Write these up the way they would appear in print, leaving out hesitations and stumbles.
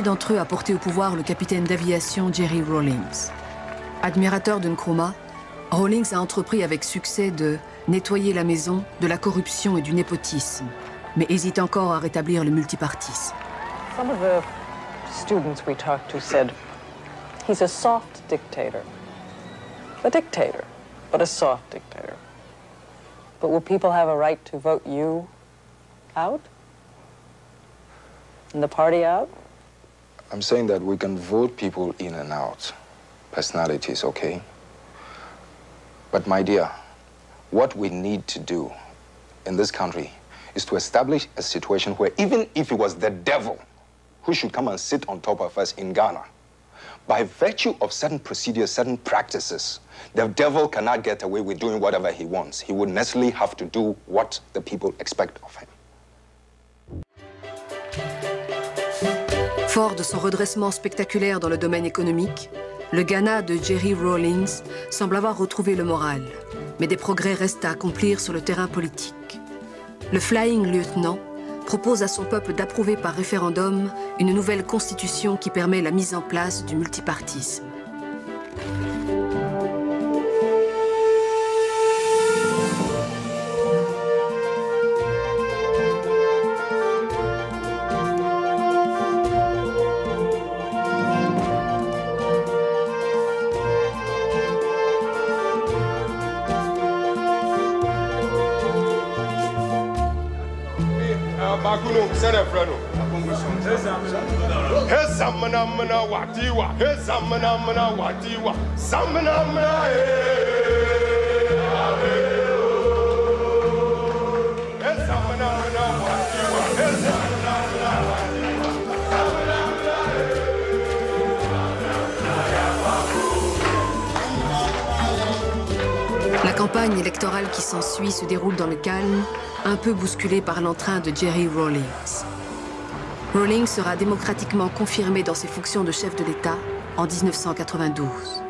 d'entre eux a porté au pouvoir le capitaine d'aviation Jerry Rawlings. Admirateur de Nkrumah, Rawlings a entrepris avec succès de nettoyer la maison de la corruption et du népotisme, mais hésite encore à rétablir le multipartisme. Some of the students we talked to said he's a soft dictator. A dictator, but a soft dictator. But will people have a right to vote you out? And the party out? I'm saying that we can vote people in and out. Personalities, okay? But my dear, what we need to do in this country is to establish a situation where even if it was the devil who should come and sit on top of us in Ghana, by virtue of certain procedures, certain practices, the devil cannot get away with doing whatever he wants. He would necessarily have to do what the people expect of him. Fort de son redressement spectaculaire dans le domaine économique, le Ghana de Jerry Rawlings semble avoir retrouvé le moral, mais des progrès restent à accomplir sur le terrain politique. Le Flying Lieutenant propose à son peuple d'approuver par référendum une nouvelle constitution qui permet la mise en place du multipartisme. La campagne électorale qui s'ensuit se déroule dans le calme, un peu bousculée par l'entrain de Jerry Rawlings. Rawlings sera démocratiquement confirmé dans ses fonctions de chef de l'État en 1992.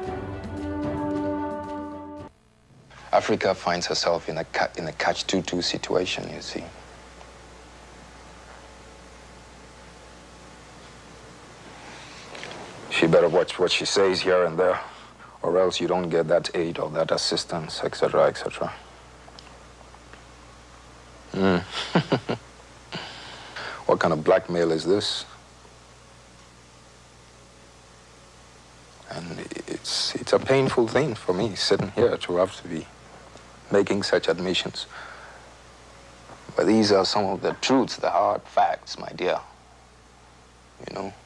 Africa finds herself in a catch-22 situation, you see. She better watch what she says here and there, or else you don't get that aid or that assistance, etc., etc. What kind of blackmail is this? And it's a painful thing for me sitting here to have to be making such admissions. But these are some of the truths, the hard facts, my dear. You know?